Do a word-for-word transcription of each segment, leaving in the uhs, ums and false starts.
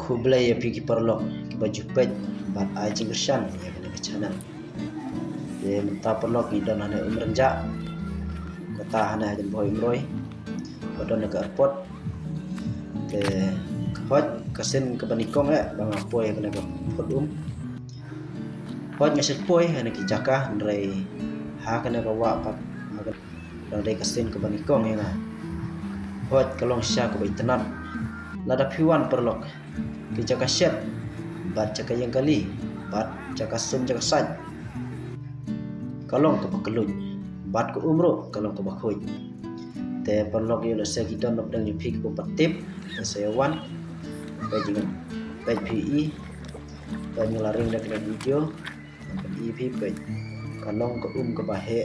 Kublai ya pergi perlok ke baju pet bat ai jinggersan ya kena ke channel. Ye mentah perlok ni dan hana Umrynjah. Kota hana jen boy mroi. Badon ke airport. Te hot kasen ke banikong ya bang apoy kena ke podum. Hot ngasih poy hana ke Jaka ndrai ha kena ke wa pat dan dai kasen ke banikong ya. Hot kalong sya ke baitenat. Lada piwan perlok ke Jaka set bat Jaka yang kali bat Jaka sum Jaka saj kalong ke bakelun bat ke umro kalong ke bakhoy te perlok yo se kita nok dang nyupik ke patip se Iawan pe jingan pe pi pe ngelaring dak video pe pi pe kalong ke um ke bahe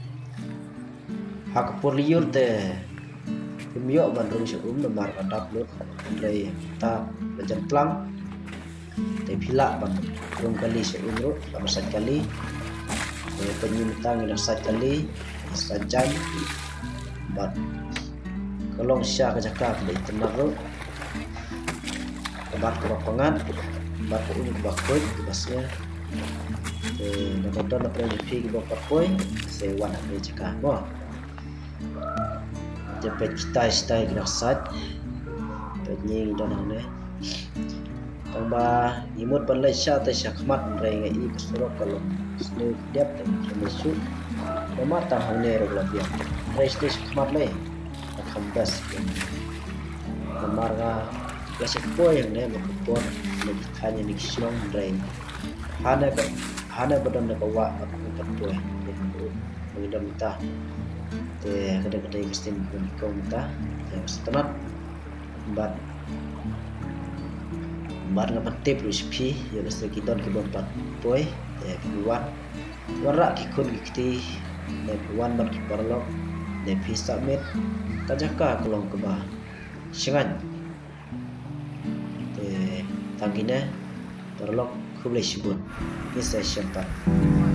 hak porliur te Mio bandung se um nomor kadap lu dari ta belajar plang te pila bang rum kali se umru pada sat kali te penyintang dah sat kali sajam bat kalong sya ke Jaka ke tenang lu bat ke bapangan bat ke um ke bakoi basnya te dapat dapat pergi ke bakoi se wan ke Jaka mo Jepet kita stay kena sat penying dan hane tambah imut balai sya ta syakmat rai ngai kesurok kalau snu diap dan mesu memata Hangne ro labia rai sti syakmat lai khambas marga gasik poy ne mekpon lagi hanya ni kislong rai hana ka hana badan ka wa apa poy mengidam ta te kada-kada kestin pun kau minta yang setenat bat bat ngapat tip recipe ya lesti kita ke empat poy te buat warak kikun kiti te buan bat kiparlok te pisa met tajaka kolong ke bah sengan te tangine perlok kublai sibun ini saya syampat